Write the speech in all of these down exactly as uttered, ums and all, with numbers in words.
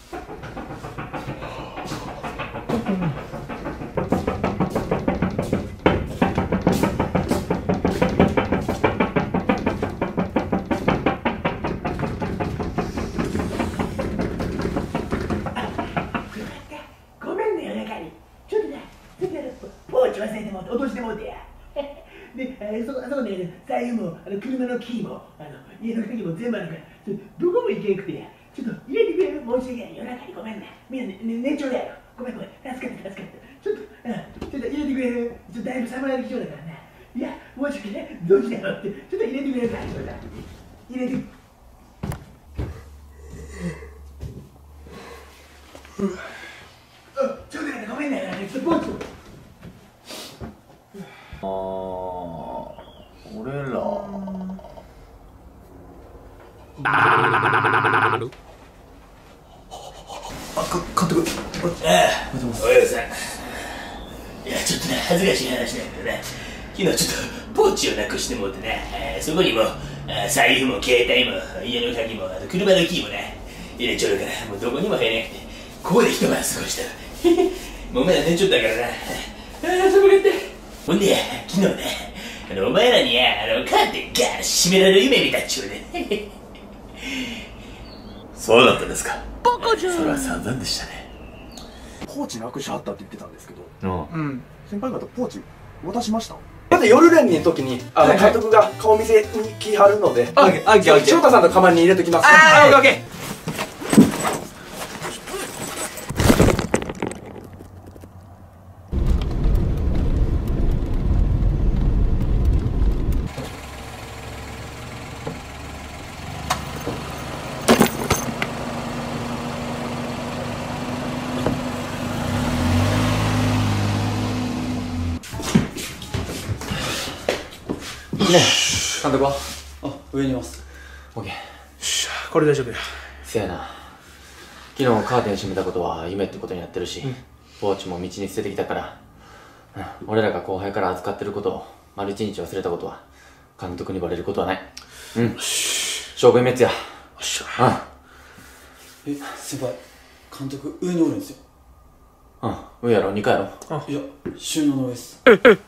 ごめんね、夜中に。ちょっとな、ちょっとポーチ忘れてもって落としてもってや。で、あそこ、あそこね、財布も、あの車のキーも、あの家の鍵も全部あるから、ちょっとどこも行けなくてや。ちょっと入れてくれる？申し訳ない。夜中にごめんな。みんな、ね、年長だよ。ごめんごめん。助かった助かった。ちょっと、うん、ちょっと入れてくれる？ちょっとだいぶ寒なってきそうだからな。いや、申し訳ない。どうしたのって。ちょっと入れてくれるか？入れて。うん。あ、ちょっと待って、ごめんね。ちょっとポーチ。 あー、俺らあ、か、監督。 ああ、おはようございます。いや、ちょっとね、恥ずかしい話なんだけどね、昨日ちょっとポーチをなくしてもってね、えー、そこにも財布も携帯も家の鍵もあと車のキーもね、入れちゃうから、もうどこにも入れなくて、ここで一晩過ごした。もうお前ら寝ちゃったからな。ああ、そこがって。ほんで、昨日ね、あのお前らにあのカーテンガーッ閉められる夢見たっちゅうね。 そうだったんですか。 バカじゃん。 それは散々でしたね。 ポーチなくしはったって言ってたんですけど、 うん、 うん、先輩方ポーチ渡しました？ だって夜練の時にあの監督が顔見せに来はるので、 あ、オッケーオッケー。 翔太さんのカバンに入れときます。 あ、オッケーオッケー。 ねえ、監督は？あ、上にいます。オッケー。 しゃ、これ大丈夫や。 せやな。昨日カーテン閉めたことは夢ってことになってるし、うん、ポーチも道に捨ててきたから、うん、俺らが後輩から預かってることを丸一日忘れたことは監督にバレることはない。うん。勝負滅や。よっしゃ。 うん。 え、先輩、監督上におるんですよ。 うん、上やろ、にかいやろ。 いや、収納の上です。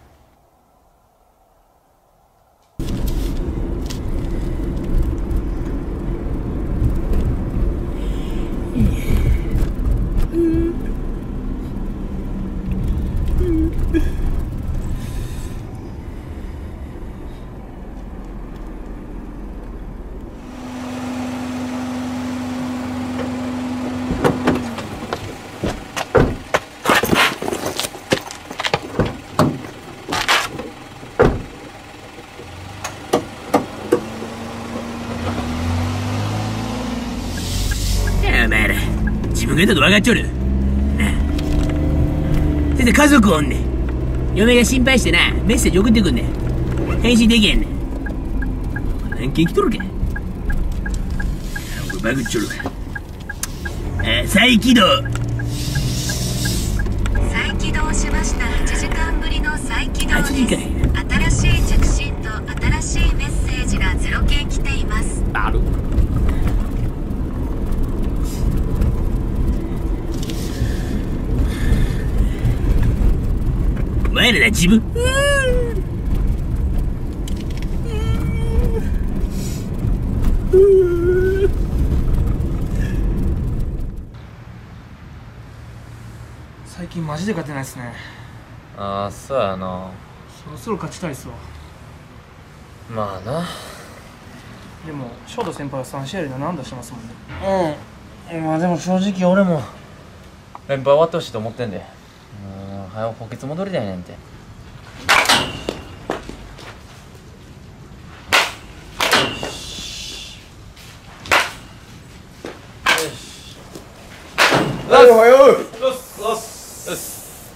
お前ら、自分が言ったと分かっちょる。なあ。先生、家族おんねん。嫁が心配してな、メッセージ送ってくんねん。返信できへんねん。何件来とるか。これバグっちょるわ。あ、再起動。 再起動しました。はちじかんぶりの再起動です。新しい着信と新しいメッセージがゼロけん来ています。 ある。 お前らな、自分。 最近マジで勝てないっすね。 ああ、そうやな。 そろそろ勝ちたいっすわ。 まあな。 でも翔太先輩はさん試合でなな安打してますもんね。 うん。まあでも正直俺も連敗終わってほしいと思ってんで。うん、早く補欠戻りたいねんて。 はい、おはよう。 よしよしよし。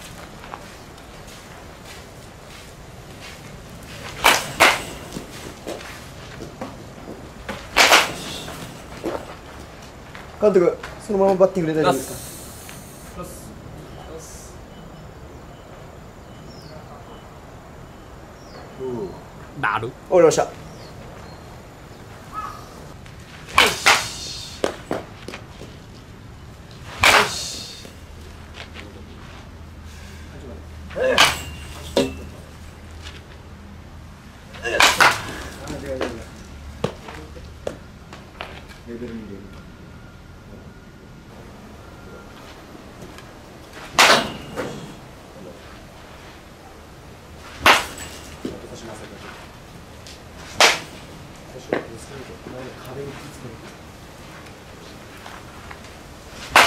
監督、そのままバッティングで大丈夫ですか？ よしよし。 なる。 終わりました。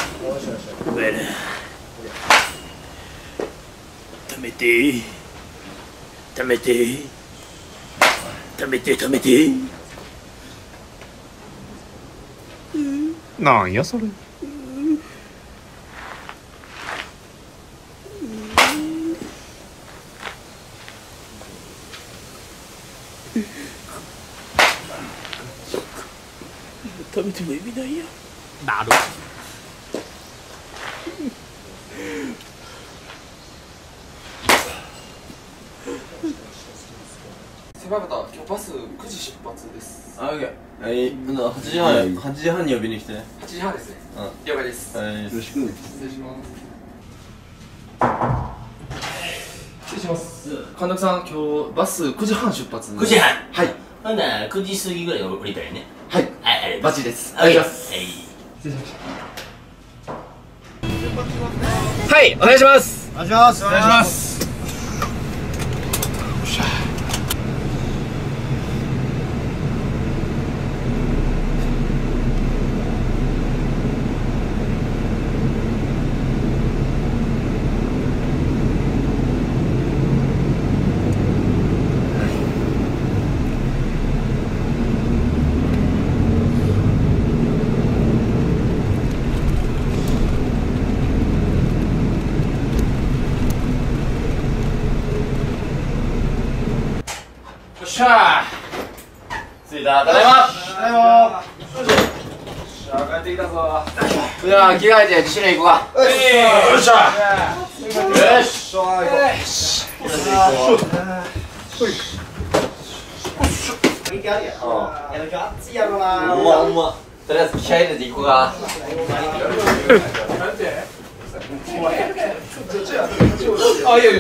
お前ら貯めて貯めて貯めて貯めて。 なんやそれ。 食べても意味ないや。 なる。 狭方、今日バスくじ出発です。 あ、オッケー。はい、ほなはちじはん、はちじはんに呼びに来てね。 はちじはんですね。 うん、 了解です。 はい、よろしく。 失礼します。失礼します。監督さん、今日バスくじはん出発。 くじはん。 はい。 ほんならくじ過ぎぐらいに降りたよね。 はい。 はい、あれバッチリです。 お願いします。 はい、お願いします。 お願いしますお願いします。よっしゃー、着いた。ただいま。ただいま。よっしゃ、帰ってきたぞ。じゃあ着替えて自主練行こうか。よっしゃ。よし。よし。 元気あるやん。やる気暑いやろな。 ほんまほんま。とりあえず気合い入れていこうか。 あ、いやいや。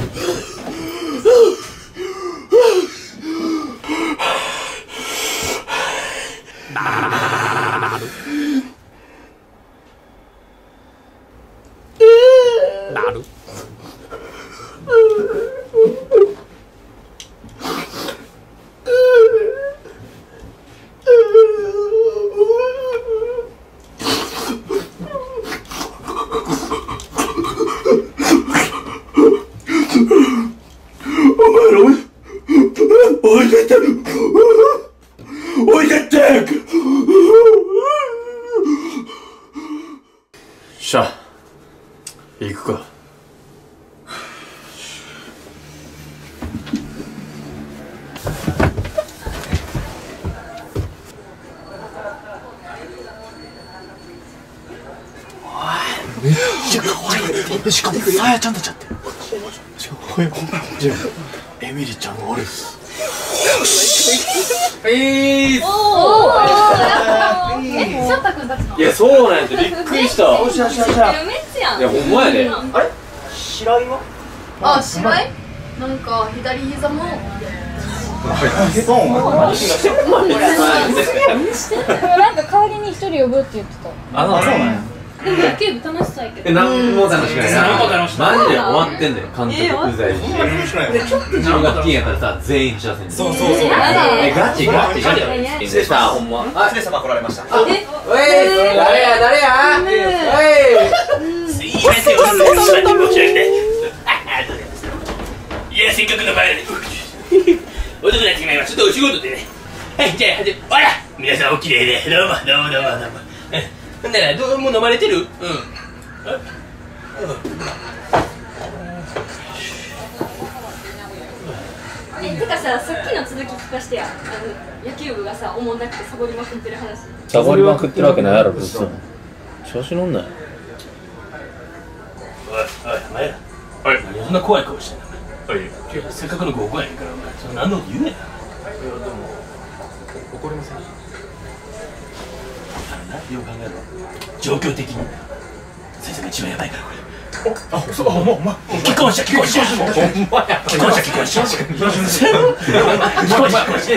なる。 おいでっておいでってしゃ行くか。めっちゃ可愛い。しかもさやちゃんとちゃってる。しかもほやほんまエミリちゃんがおる。 えー。 おお。え、翔太くんたちの。 いや、そうなんやってびっくりした。 おしゃしゃしゃ。 めっちゃ。 いや、ほんまやで。 あれ白井はあ、白井。なんか左膝も。 そうなんか代わりに一人呼ぶって言ってた。 あ、そうなんや。 でも野球部楽しそうやけど。 え、なんも楽しくない。 なんも楽しくない。マジで終わってんだよ、監督うざいし。自分がティーンやったらさ、全員幸せに。そうそうそう。え、ガチガチガチ。失礼した、ほんま。あ、 失礼様来られました。 おい、誰や誰や。おい。 すいません、お世話に申し訳ない。いや、せっかくの前でお得なってしまいました。ちょっとお仕事でね。はい、じゃあ、じゃあ、ほら皆さんおきれいで、どうもどうもどうもどうも。ほんなら、どうも飲まれてる？うん。 え、てかさ、さっきの続き聞かしてや。あの野球部がさ、おもんなくてサボりまくってる話。 サボりまくってるわけないやろ、別に。調子乗んなよ。 おい、おい、お前ら。おい、何そんな怖い顔してんの？おい、せっかくの合コンやねんから、お前、そんな何のこと言うなよ。いや、でも、怒りません。あのな、よく考えろ。状況的に先生が一番やばいから、これ。あ、そう、もう、ま、結婚した、結婚した。ほんまや。結婚した、結婚した。結婚した、結婚した。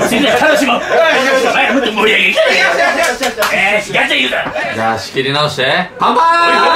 先生、楽しもう。前もっと盛り上げ。えー、ガチャ言うな。 じゃあ、仕切り直して。乾杯。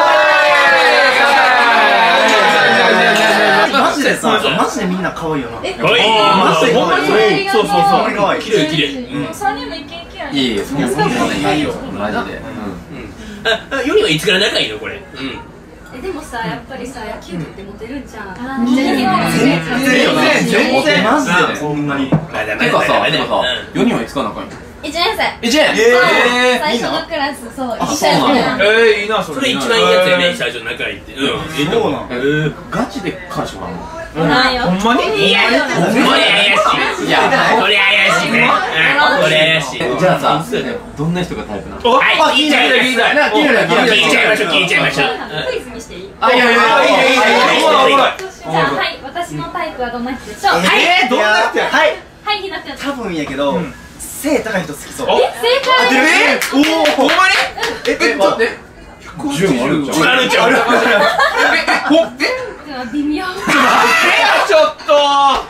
マジでさ、マジでみんな可愛いよな。 え、 可愛い。 マジで可愛い。 そうそうそう。 可愛い。 綺麗綺麗。 三人もイケイケやね。 いえいえ、そんなことないよ。マジで。 あ、よりはいつから仲いいのこれ。うん。 えでもさ、やっぱりさ、野球部ってモテるんじゃん。 全然全然マジでそんなに。 まだまだてかさ、てかさ、 うよにんはいつから仲いいの？ 一年生。 一年。 え最初のクラス、そう、一緒やった。 えー、いいなそれ。 それ一番いいやつやね、最初の仲いいって。うん。 そうなん。 ガチで彼氏もあるの？ ないよ。 ほんまに？ いや、これ怪しい。いや、これ怪しいね。これ怪しい。 じゃあさ、どんな人がタイプなの？ はい、聞いちゃいましょう。聞いちゃいましょう。聞いちゃいましょう。 クイズにしていい？ あ、いやいやいやいやいやいやいや。 じゃあ、はい、私のタイプはどんな人でしょう？ えー、どんな人や。はい。 はい、ひなちゃん。 多分やけど、背高い人好きそう。 え、正解。 え、おお、ほんまに？ え、え、待って。じゅうあるじゃん。 あるじゃん。え、 ほっえ。 微妙。 ちょっと。 はい、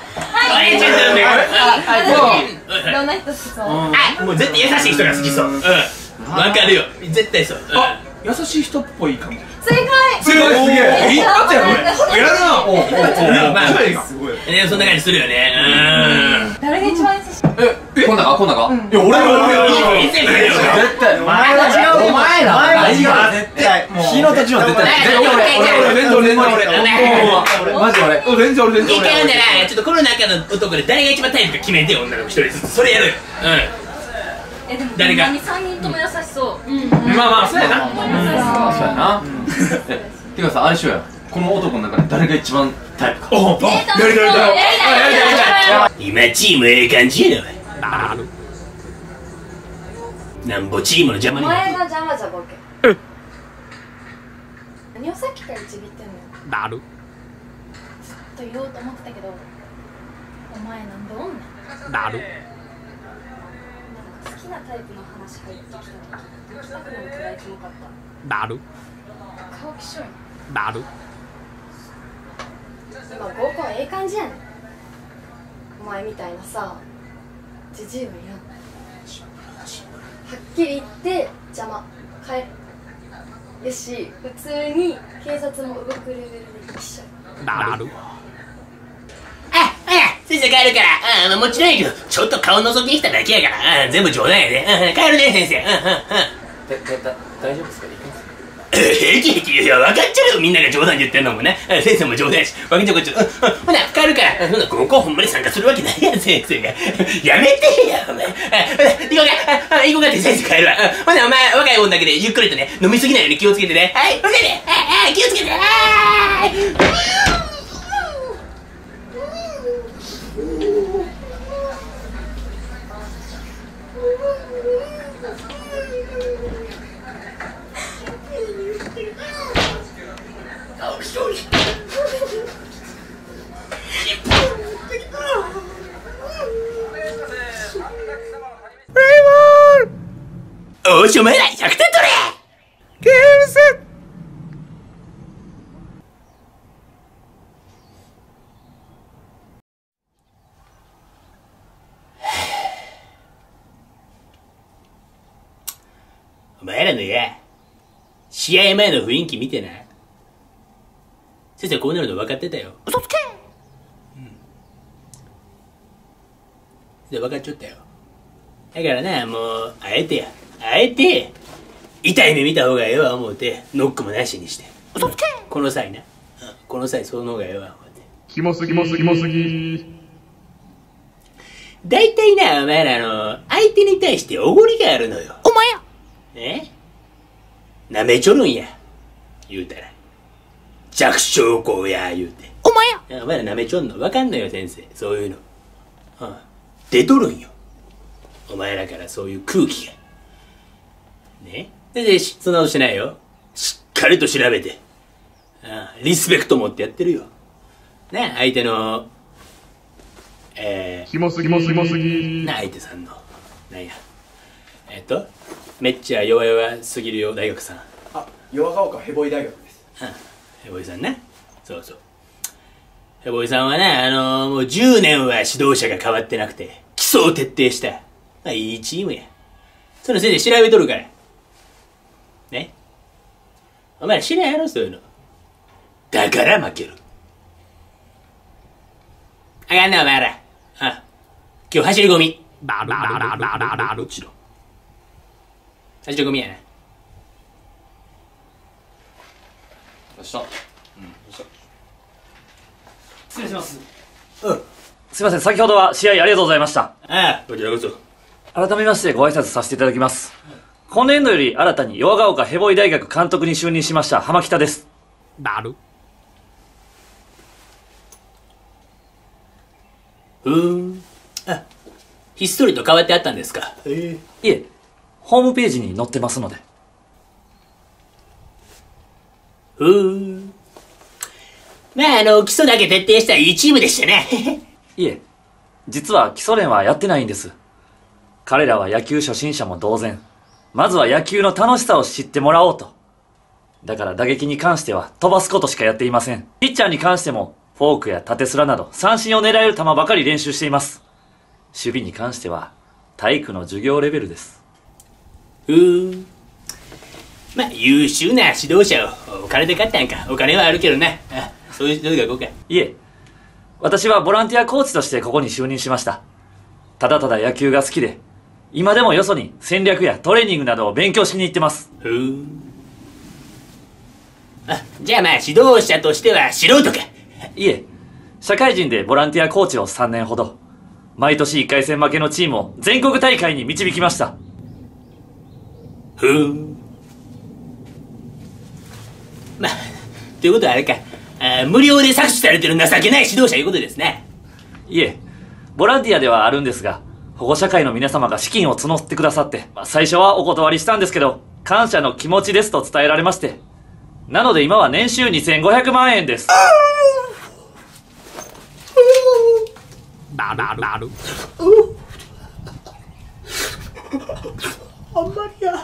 ちょっとね。 どんな人好きそう？ あ、もう絶対優しい人が好きそう。うん。わかるよ。絶対そう。 あ、優しい人っぽい感じ。 正解。 すごいすげえ。一発やこれ。やるな。おお。 まあ、 すごい。 ね、そんな感じするよね。うん。 誰が一番優しい？ え、こんなかこんなか？ いや、俺俺俺。 絶対。 お前は違う。お前ら。お前は違う。絶対。日の途中は絶対。 俺俺全然俺全然俺。 マジ俺。 全然俺全然俺。 いいからなら、ちょっとこの中の男で誰が一番タイプか決めてよ、女の子一人ずつ。それやるよ。 え、でも誰が三人とも優しそう。 まあまあそうやな。 あ、そうやな。てかさ、あれしようや。この男の中で誰が一番タイプか。 おお。やりたいやりたいやりたい。 今チームええ感じやな。 なる。 なんぼチームの邪魔におなる。 前が邪魔じゃボケ。何をさっきからちびってんの？ なる。 ずっと言おうと思ってたけど、お前なんでおんねん。 なる。 なんか好きなタイプの話入ってきた時、ドキタクのくらいキモかった。 なる。 顔きしょいなる。 今合コンええ感じやねん。お前みたいなさ、ジジイはいらん。はっきり言って邪魔。帰る。よし、普通に警察も動くレベルで一緒。 なる。 あ、あ、先生帰るから。うん、もちろんやけど、ちょっと顔覗きに来ただけやから。うん、全部冗談やで。うん、帰るね、先生。うん、うん、うん。 大丈夫ですか？ 平気平気。いや、分かっちゃうよ。みんなが冗談言ってんのもね。先生も冗談やし。分かっちゃうこっちゃう。うん、ほな、帰るから。ほな、合コンほんまに参加するわけないやん、先生が。やめてや、お前。ほな、行こうか。行こうかって先生帰るわ。ほな、お前、若い女だけでゆっくりとね、飲みすぎないように気をつけてね。はい、ほんでね。はい、気をつけて。はい。おし、お前らひゃくてん取れ。ゲームセット。お前らのや、試合前の雰囲気見てな。先生こうなるの分かってたよ。嘘つけ。うん。で分かっちゃったよ。だからな、もうあえてや。あえて痛い目見た方がええわ思うてノックもなしにして。嘘つけ。この際な、うん、この際その方がええわ思うて。 キモすぎもすぎもすぎ。 大体な、お前らの相手に対しておごりがあるのよ。お前やえなめちょるんや言うたら弱小校や言うて。お前やお前らなめちょんの分かんないよ先生。そういうの、うん、出とるんよお前らからそういう空気がね。で、で、そんなことしてないよ。しっかりと調べて、ああリスペクト持ってやってるよ。ね、相手の、えー、 キモすぎもすぎもすぎ。 な、相手さんの、なんや、えっと、めっちゃ弱々すぎるよ大学さん。 あ、弱が丘ヘボイ大学です。 うん、ヘボイさんね。そうそう。ヘボイさんはね、あのー、もうじゅうねんは指導者が変わってなくて、基礎を徹底した、まあ、いいチームや。その先生調べとるから。ね。お前ら知らんやろ、そういうの。だから負ける。あかんな、お前ら。あ、今日走り込み。 なるなるなるなる。 もちろん。走り込みやな。 っしゃ。うん、 失礼します。 すいません、先ほどは試合ありがとうございました。 ああ、こちらこそ。 改めましてご挨拶させていただきます。今年度より新たに弱ヶ丘ヘボイ大学監督に就任しました浜北です。 なる。 ふーん。あ、ひっそりと変わってあったんですか。 ええ。いえ、ホームページに載ってますので。 ふーん。まあ、あの、基礎だけ徹底したいいチームでしたね。 いえ、実は基礎練はやってないんです。彼らは野球初心者も同然。まずは野球の楽しさを知ってもらおうと。だから打撃に関しては飛ばすことしかやっていません。ピッチャーに関してもフォークや縦スラなど三振を狙える球ばかり練習しています。守備に関しては体育の授業レベルです。 うーん。まあ、優秀な指導者をお金で買ったんか。お金はあるけどな。あ、そういう人がこうか。 いえ、私はボランティアコーチとしてここに就任しました。ただただ野球が好きで、今でもよそに戦略やトレーニングなどを勉強しに行ってます。 ふーん。あ、じゃあまあ指導者としては素人か。 いえ、社会人でボランティアコーチをさんねんほど。毎年いっかい戦負けのチームを全国大会に導きました。 ふーん。まあ、ということはあれか。あ、無料で搾取されてる情けない指導者いうことですね。 いえ、ボランティアではあるんですが、保護者会の皆様が資金を募ってくださって、まあ、最初はお断りしたんですけど、感謝の気持ちですと伝えられまして。なので今は年収にせんごひゃくまんえんです。 なるなるなる。 あんまりや。 い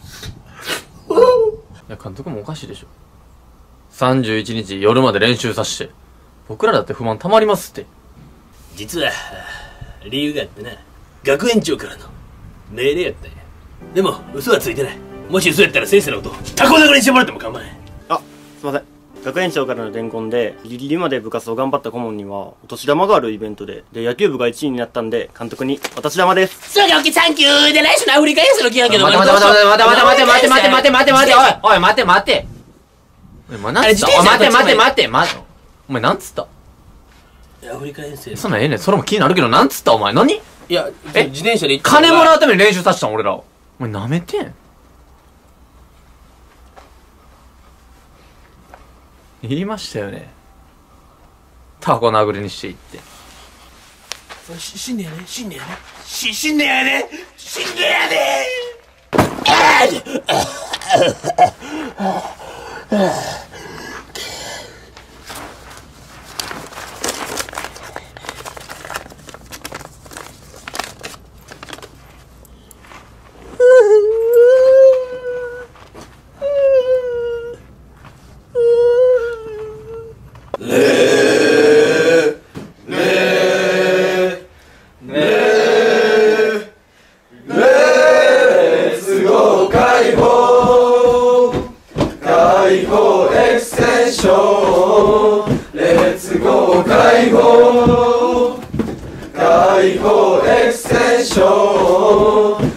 や、監督もおかしいでしょ。さんじゅういちにち夜まで練習させて、僕らだって不満たまりますって。 実は理由があってな、学園長からの命令やったんや。でも嘘はついてない。もし嘘やったら先生のことタコ殴りにしてもらっても構わない。 あ、すいません。学園長からの伝言でギリギリまで部活を頑張った顧問にはお年玉があるイベントで、で野球部がいちいになったんで監督にお年玉です。 そうか、オッケー、サンキュー。で来週のアフリカ遠征の気やけど、 待て待て待て待て待て待て待て待て待て待て待て、おいおい待て待て。お前なんつった？おい待て待て待て待て。お前なんつった？ アフリカ遠征。 そんなんええねん、それも気になるけど、なんつったお前。何？ いや、 え、 自転車で行って金もらうために練習させたん俺らを。 お前なめてん。言いましたよね。タコ殴りにしていって。 し、死んねやね、死んねやね。し、死んねやね、死んねやね。ああ。 解放エクステンション